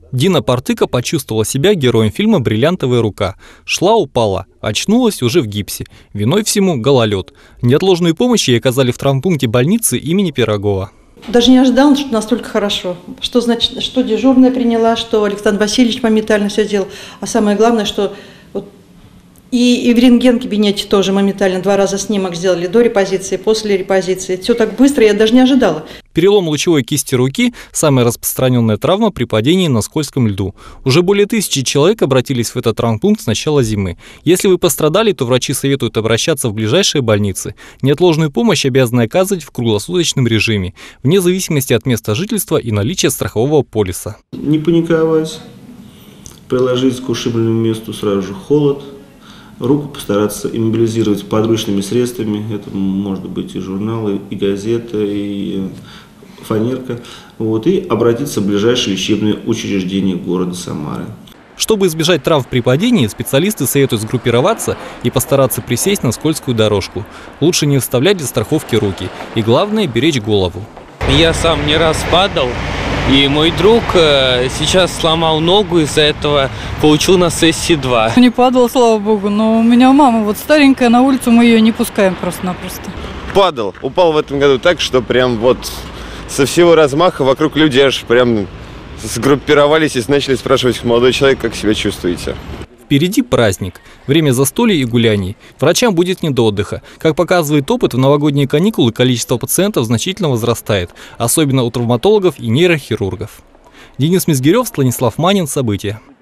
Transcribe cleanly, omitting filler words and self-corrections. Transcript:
Дина Партыка почувствовала себя героем фильма «Бриллиантовая рука». Шла, упала, очнулась уже в гипсе. Виной всему гололед. Неотложную помощь ей оказали в травмпункте больницы имени Пирогова. Даже не ожидала, что настолько хорошо. Что значит, что дежурная приняла, что Александр Васильевич моментально все сделал. А самое главное, что и в рентген-кабинете тоже моментально 2 раза снимок сделали, до репозиции, после репозиции. Все так быстро, я даже не ожидала. Перелом лучевой кисти руки – самая распространенная травма при падении на скользком льду. Уже более 1000 человек обратились в этот травмпункт с начала зимы. Если вы пострадали, то врачи советуют обращаться в ближайшие больницы. Неотложную помощь обязаны оказывать в круглосуточном режиме, вне зависимости от места жительства и наличия страхового полиса. Не паниковать, приложить к ушибленному месту сразу же холод. Руку постараться иммобилизировать подручными средствами. Это может быть и журналы, и газета, и фанерка. И обратиться в ближайшее лечебное учреждение города Самары. Чтобы избежать травм при падении, специалисты советуют сгруппироваться и постараться присесть на скользкую дорожку. Лучше не вставлять для страховки руки. И главное – беречь голову. Я сам не раз падал. И мой друг сейчас сломал ногу, из-за этого получил на сессии 2. Не падал, слава богу, но у меня мама старенькая, на улицу мы ее не пускаем просто-напросто. Падал, упал в этом году так, что прям со всего размаха вокруг люди аж прям сгруппировались и начали спрашивать: молодой человек, как себя чувствуете? Впереди праздник, время застолий и гуляний. Врачам будет не до отдыха. Как показывает опыт, в новогодние каникулы количество пациентов значительно возрастает, особенно у травматологов и нейрохирургов. Денис Мизгирев, Станислав Манин. События.